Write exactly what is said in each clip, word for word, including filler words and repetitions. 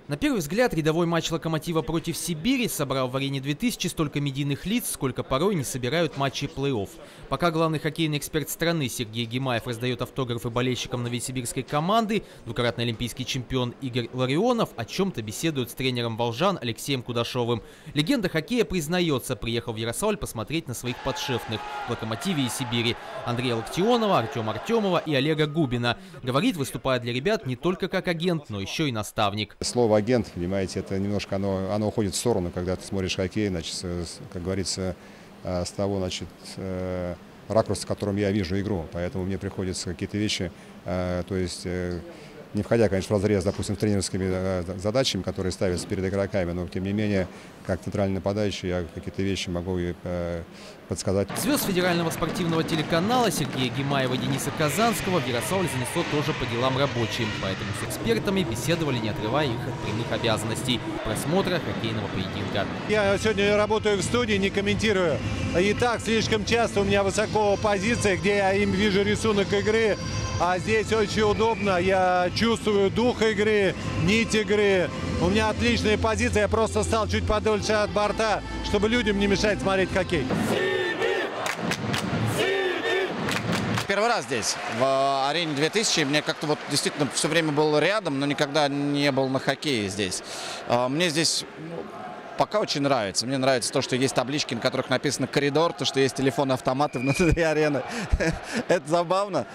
На первый взгляд, рядовой матч «Локомотива» против «Сибири» собрал в «Арене две тысячи» столько медийных лиц, сколько порой не собирают матчи плей-офф. Пока главный хоккейный эксперт страны Сергей Гимаев раздает автографы болельщикам новосибирской команды, двукратный олимпийский чемпион Игорь Ларионов о чем-то беседует с тренером волжан Алексеем Кудашовым. Легенда хоккея признается, приехал в Ярославль посмотреть на своих подшефных в «Локомотиве» и «Сибири» Андрея Локтионова, Артема Артемова и Олега Губина. Говорит, выступая для ребят не только как агент, но еще и наставник. Слово агент, понимаете, это немножко оно, оно уходит в сторону, когда ты смотришь хоккей, значит, как говорится, с того, значит, ракурса, в котором я вижу игру. Поэтому мне приходится какие-то вещи, то есть, не входя, конечно, в разрез, допустим, с тренерскими задачами, которые ставятся перед игроками, но, тем не менее, как центральный нападающий, я какие-то вещи могу и подсказать. Звезд федерального спортивного телеканала Сергея Гимаева и Дениса Казанского в Ярославль занесло тоже по делам рабочим, поэтому с экспертами беседовали, не отрывая их от прямых обязанностей просмотра хоккейного поединка. Я сегодня работаю в студии, не комментирую. И так слишком часто у меня высоко позиция, где я им вижу рисунок игры. А здесь очень удобно, я чувствую дух игры, нить игры. У меня отличная позиция, я просто стал чуть подольше от борта, чтобы людям не мешать смотреть хоккей. Первый раз здесь, в «Арене две тысячи». Мне как-то вот действительно все время был рядом, но никогда не был на хоккее здесь. Мне здесь пока очень нравится. Мне нравится то, что есть таблички, на которых написано «коридор», то, что есть телефоны-автоматы внутри арены. Это забавно.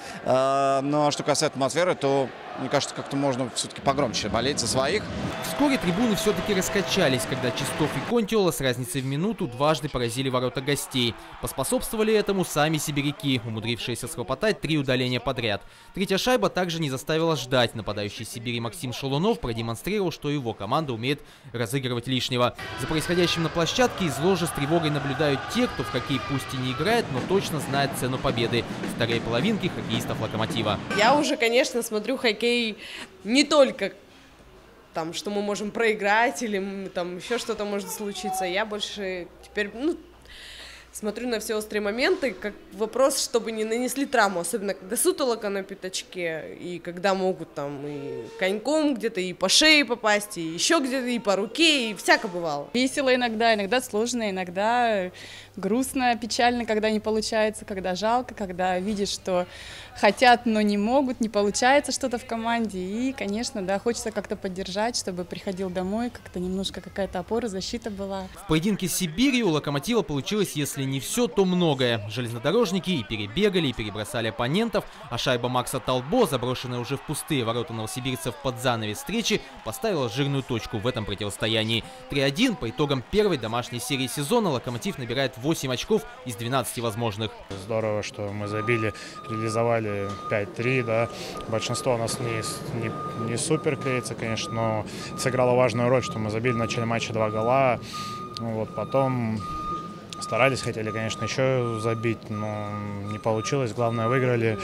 Но что касается атмосферы, то, мне кажется, как-то можно все-таки погромче болеть за своих. Вскоре трибуны все-таки раскачались, когда Чистов и Контиола с разницей в минуту дважды поразили ворота гостей. Поспособствовали этому сами сибиряки, умудрившиеся схлопотать три удаления подряд. Третья шайба также не заставила ждать. Нападающий Сибири Максим Шалунов продемонстрировал, что его команда умеет разыгрывать лишнего. За происходящим на площадке из ложи с тревогой наблюдают те, кто в хоккей пусть и не играет, но точно знает цену победы. Вторые половинки хоккеистов «Локомотива». Я уже, конечно, смотрю хоккей не только там, что мы можем проиграть или там еще что-то может случиться. Я больше теперь, ну, смотрю на все острые моменты, как вопрос, чтобы не нанесли травму, особенно когда сутолока на пятачке, и когда могут там и коньком где-то и по шее попасть, и еще где-то и по руке, и всяко бывало. Весело иногда, иногда сложно, иногда грустно, печально, когда не получается, когда жалко, когда видишь, что хотят, но не могут, не получается что-то в команде. И, конечно, да, хочется как-то поддержать, чтобы приходил домой, как-то немножко какая-то опора, защита была. В поединке с Сибирью у «Локомотива» получилось, если не все, то многое. Железнодорожники и перебегали, и перебросали оппонентов, а шайба Макса Толбо, заброшенная уже в пустые ворота новосибирцев под занавес встречи, поставила жирную точку в этом противостоянии. три один по итогам первой домашней серии сезона «Локомотив» набирает восемь очков из двенадцати возможных. Здорово, что мы забили, реализовали пять три, да. Большинство у нас не, не, не супер клеится, конечно, но сыграло важную роль, что мы забили в начале матча два гола. Вот, потом старались, хотели, конечно, еще забить, но не получилось. Главное, выиграли.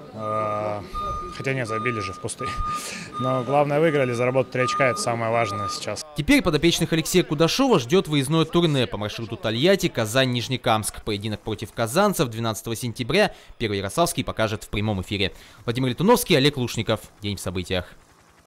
Хотя нет, забили же в пустые. Но главное, выиграли, заработать три очка, это самое важное сейчас. Теперь подопечных Алексея Кудашова ждет выездное турне по маршруту Тольятти, Казань, Нижнекамск. Поединок против казанцев двенадцатого сентября Первый Ярославский покажет в прямом эфире. Владимир Летуновский, Олег Лушников. День в событиях.